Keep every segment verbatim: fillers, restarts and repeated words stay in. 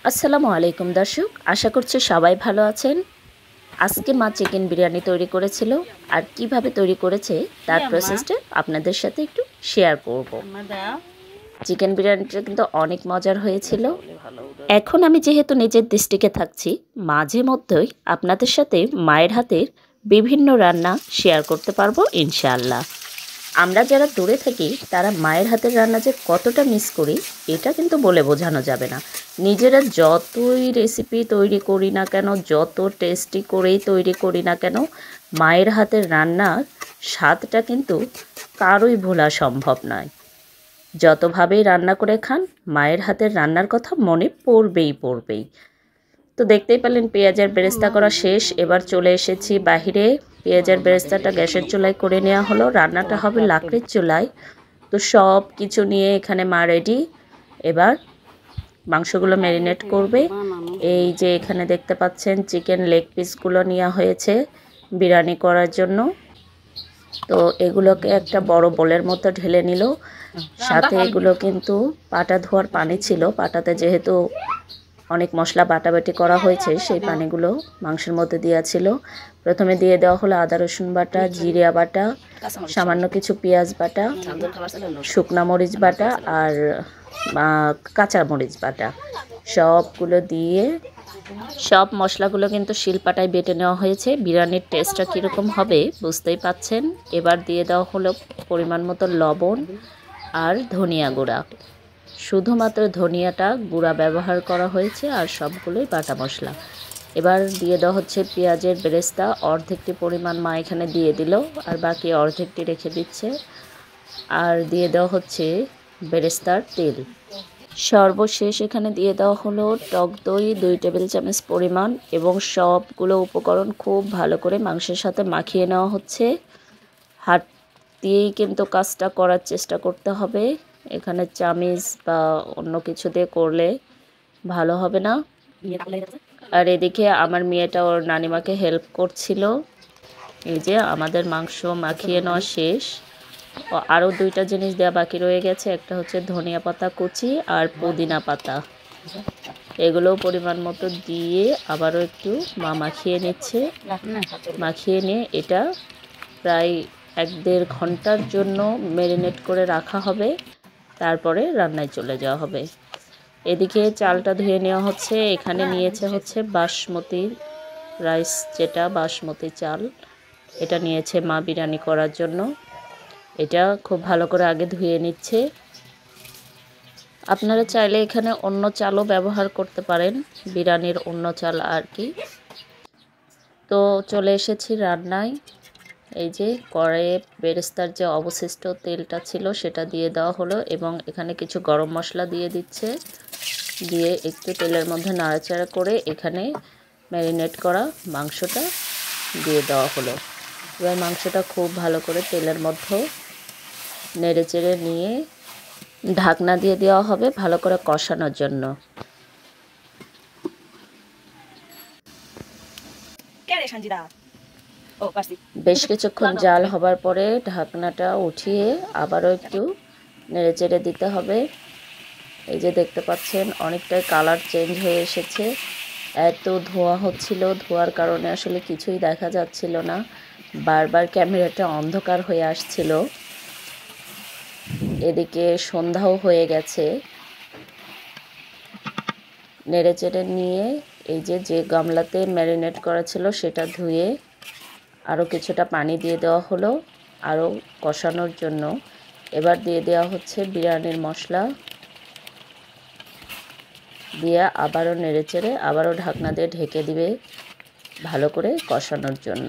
আসসালামু আলাইকুম দর্শক, আশা করছি সবাই ভালো আছেন। আজকে মা চিকেন বিরিয়ানি তৈরি করেছিল, আর কিভাবে তৈরি করেছে তার প্রসেসটা আপনাদের সাথে একটু শেয়ার করব। চিকেন বিরিয়ানিটা কিন্তু অনেক মজার হয়েছিল। এখন আমি যেহেতু নিজের ডিস্ট্রিক্টে থাকছি, মাঝে মধ্যেই আপনাদের সাথে মায়ের হাতের বিভিন্ন রান্না শেয়ার করতে পারবো ইনশাআল্লাহ। আমরা যারা দূরে থাকি তারা মায়ের হাতের রান্না যে কতটা মিস করি এটা কিন্তু বলে বোঝানো যাবে না। নিজেরা যতই রেসিপি তৈরি করি না কেন, যত টেস্টি করেই তৈরি করি না কেন, মায়ের হাতের রান্নার স্বাদটা কিন্তু কারোই ভোলা সম্ভব নয়। যতভাবেই রান্না করে খান, মায়ের হাতের রান্নার কথা মনে পড়বেই পড়বেই। তো দেখতেই পেলেন পেঁয়াজের বেরেস্তা করা শেষ। এবার চলে এসেছি বাহিরে। পেঁয়াজের বেরেস্তাটা গ্যাসের চুলায় করে নেওয়া হলো। রান্নাটা হবে লাকড়ির চুলায়। তো সব কিছু নিয়ে এখানে মা রেডি। এবার মাংসগুলো ম্যারিনেট করবে। এই যে এখানে দেখতে পাচ্ছেন চিকেন লেগ পিসগুলো নেওয়া হয়েছে বিরিয়ানি করার জন্য। তো এগুলোকে একটা বড় বোলের মতো ঢেলে নিল। সাথে এগুলো কিন্তু পাটা ধোয়ার পানি ছিল। পাটাতে যেহেতু অনেক মশলা বাটাবাটি করা হয়েছে, সেই পানিগুলো মাংসের মধ্যে দেওয়া ছিল। প্রথমে দিয়ে দেওয়া হলো আদা রসুন বাটা, জিরা বাটা, সামান্য কিছু পেঁয়াজ বাটা, শুকনা মরিচ বাটা আর কাঁচা মরিচ বাটা, সবগুলো দিয়ে সব মশলাগুলো কিন্তু শিলপাটায় বেটে নেওয়া হয়েছে। বিরিয়ানির টেস্টটা কীরকম হবে বুঝতেই পাচ্ছেন। এবার দিয়ে দেওয়া হলো পরিমাণ মতো লবণ আর ধনিয়া গুঁড়া। শুধুমাত্র ধনিয়াটা গুঁড়া ব্যবহার করা হয়েছে, আর সবগুলোই বাটা মশলা। এবার দিয়ে দেওয়া হচ্ছে পেঁয়াজের বেরেস্তা। অর্ধেকটি পরিমাণ মা এখানে দিয়ে দিল, আর বাকি অর্ধেকটি রেখে দিচ্ছে। আর দিয়ে দেওয়া হচ্ছে বেরেস্তার তেল। সর্বশেষ এখানে দিয়ে দেওয়া হলো টক দই দুই টেবিল চামচ পরিমাণ, এবং সবগুলো উপকরণ খুব ভালো করে মাংসের সাথে মাখিয়ে নেওয়া হচ্ছে। হাত দিয়েই কিন্তু কাজটা করার চেষ্টা করতে হবে। এখানে চামিচ বা অন্য কিছু দিয়ে করলে ভালো হবে না। আর এদিকে আমার মেয়েটা ওর নানিমাকে হেল্প করছিল। এই যে আমাদের মাংস মাখিয়ে নেওয়া শেষ। আরও দুইটা জিনিস দেওয়া বাকি রয়ে গেছে। একটা হচ্ছে ধনিয়া পাতা কুচি আর পুদিনা পাতা। এগুলোও পরিমাণ মতো দিয়ে আবারও একটু মা মাখিয়ে নিচ্ছে। মাখিয়ে নিয়ে এটা প্রায় এক দেড় ঘন্টার জন্য ম্যারিনেট করে রাখা হবে। তারপরে রান্নায় চলে যাওয়া হবে। এদিকে চালটা ধুয়ে নেওয়া হচ্ছে। এখানে নিয়েছে হচ্ছে বাসমতি রাইস, যেটা বাসমতি চাল, এটা নিয়েছে মা বিরিয়ানি করার জন্য। এটা খুব ভালো করে আগে ধুয়ে নিচ্ছে। আপনারা চাইলে এখানে অন্য চালও ব্যবহার করতে পারেন, বিরিয়ানির অন্য চাল আর কি। তো চলে এসেছি রান্নায়। এই যে কড়াইয়ে বেরেস্তার যে অবশিষ্ট তেলটা ছিল সেটা দিয়ে দেওয়া হলো, এবং এখানে কিছু গরম মশলা দিয়ে দিচ্ছে। দিয়ে একটু তেলের মধ্যে নাড়াচাড়া করে এখানে ম্যারিনেট করা মাংসটা দিয়ে দেওয়া হলো। এবার মাংসটা খুব ভালো করে তেলের মধ্যে নেড়েচেড়ে নিয়ে ঢাকনা দিয়ে দেওয়া হবে ভালো করে কষানোর জন্য। বেশ কিছুক্ষণ জাল হবার পরে ঢাকনাটা উঠিয়ে আবারও একটু নেড়েচেড়ে দিতে হবে। এই যে দেখতে পাচ্ছেন অনেকটাই কালার চেঞ্জ হয়ে এসেছে। এত ধোঁয়া হচ্ছিল, ধোঁয়ার কারণে আসলে কিছুই দেখা যাচ্ছিল না। বারবার ক্যামেরাটা অন্ধকার হয়ে আসছিল। এদিকে সন্ধ্যাও হয়ে গেছে। নেড়েচেড়ে নিয়ে এই যে যে গামলাতে ম্যারিনেট করা ছিল সেটা ধুয়ে আরও কিছুটা পানি দিয়ে দেওয়া হলো আরও কষানোর জন্য। এবার দিয়ে দেওয়া হচ্ছে বিরিয়ানির মশলা, দিয়ে আবারও নেড়েচেড়ে আবারও ঢাকনা দিয়ে ঢেকে দিবে ভালো করে কষানোর জন্য।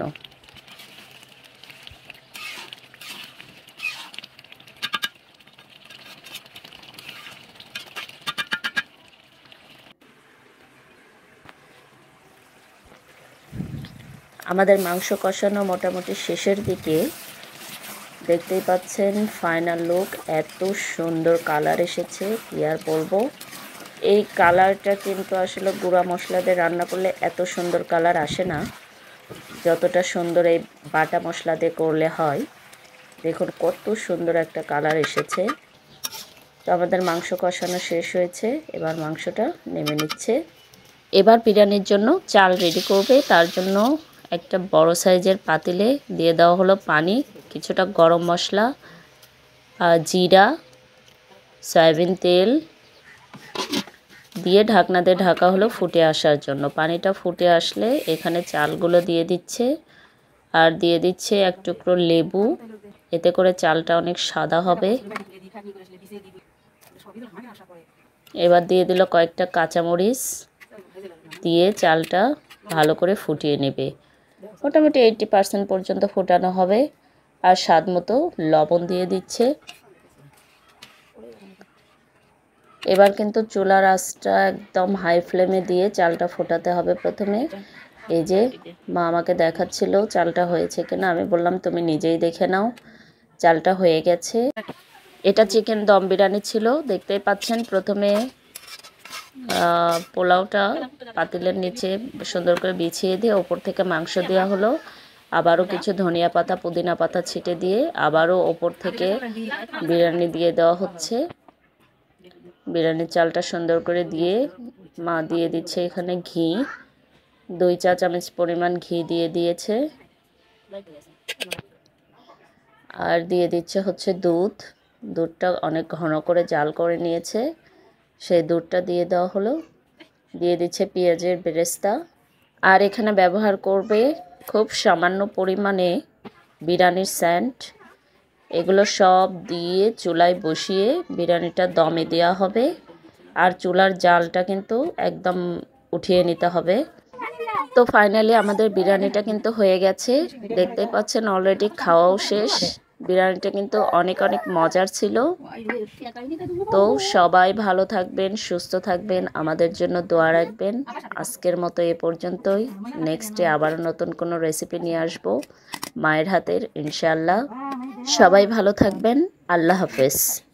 আমাদের মাংস কষানো মোটামুটি শেষের দিকে। দেখতেই পাচ্ছেন ফাইনাল লুক, এত সুন্দর কালার এসেছে কি আর বলবো। এই কালারটা কিন্তু আসলে গুঁড়া মশলা দিয়ে রান্না করলে এত সুন্দর কালার আসে না, যতটা সুন্দর এই বাটা মশলা দিয়ে করলে হয়। দেখুন কত সুন্দর একটা কালার এসেছে। তো আমাদের মাংস কষানো শেষ হয়েছে, এবার মাংসটা নেমে নিচ্ছে। এবার বিরিয়ানির জন্য চাল রেডি করবে। তার জন্য একটা বড় সাইজের পাতিলে দিয়ে দেওয়া হলো পানি, কিছুটা গরম মশলা, জিরা, সয়াবিন তেল দিয়ে ঢাকনা দিয়ে ঢাকা হলো ফুটে আসার জন্য। পানিটা ফুটে আসলে এখানে চালগুলো দিয়ে দিচ্ছে আর দিয়ে দিচ্ছে এক টুকরো লেবু, এতে করে চালটা অনেক সাদা হবে। এবার দিয়ে দিল কয়েকটা কাঁচামরিচ, দিয়ে চালটা ভালো করে ফুটিয়ে নেবে। মোটামুটি এইটটি পার্সেন্ট পর্যন্ত ফোটানো হবে। আর স্বাদ মতো লবণ দিয়ে দিচ্ছে। এবার কিন্তু চুলার আঁচটা একদম হাই ফ্লেমে দিয়ে চালটা ফোটাতে হবে প্রথমে। এই যে মা আমাকে দেখাচ্ছিল চালটা হয়েছে কিনা, আমি বললাম তুমি নিজেই দেখে নাও, চালটা হয়ে গেছে। এটা চিকেন দম বিরিয়ানি ছিল, দেখতেই পাচ্ছেন। প্রথমে পোলাওটা পাতিলের নিচে সুন্দর করে বিছিয়ে দিয়ে ওপর থেকে মাংস দেওয়া হলো, আবারও কিছু ধনিয়া পাতা পুদিনা পাতা ছিটে দিয়ে আবারও ওপর থেকে বিরিয়ানি দিয়ে দেওয়া হচ্ছে। বিরিয়ানির চালটা সুন্দর করে দিয়ে মা দিয়ে দিচ্ছে এখানে ঘি, দুই চা চামচ পরিমাণ ঘি দিয়ে দিয়েছে। আর দিয়ে দিচ্ছে হচ্ছে দুধ, দুধটা অনেক ঘন করে জাল করে নিয়েছে, সেই দুধটা দিয়ে দেওয়া হলো। দিয়ে দিচ্ছে পেঁয়াজের বেরেস্তা। আর এখানে ব্যবহার করবে খুব সামান্য পরিমাণে বিরিয়ানির স্যান্ড। এগুলো সব দিয়ে চুলায় বসিয়ে বিরিয়ানিটা দমে দেওয়া হবে। আর চুলার জালটা কিন্তু একদম উঠিয়ে নিতে হবে। তো ফাইনালি আমাদের বিরিয়ানিটা কিন্তু হয়ে গেছে, দেখতেই পাচ্ছেন অলরেডি খাওয়াও শেষ। বিরিয়ানিটা কিন্তু অনেক অনেক মজার ছিল। তো সবাই ভালো থাকবেন, সুস্থ থাকবেন, আমাদের জন্য দোয়া রাখবেন। আজকের মতো এ পর্যন্তই। নেক্সটে আবার নতুন কোনো রেসিপি নিয়ে আসবো মায়ের হাতের, ইনশাআল্লাহ। সবাই ভালো থাকবেন। আল্লাহ হাফেজ।